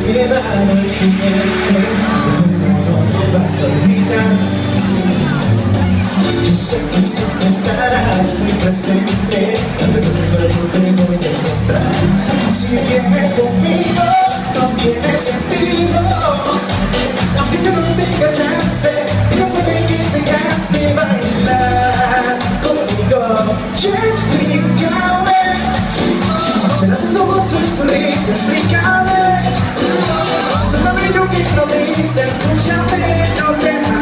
quedado en tu mente, no me vas a olvidar. Yo sé que siempre estarás muy presente, a veces mi corazón te voy a encontrar. Si vienes conmigo, no tiene sentido, aunque yo no tenga chance, no puede que te encante bailar conmigo. Explícame, será tus ojos o es tu risa, explícame. Si solo bello que no me dice, escúchame, no te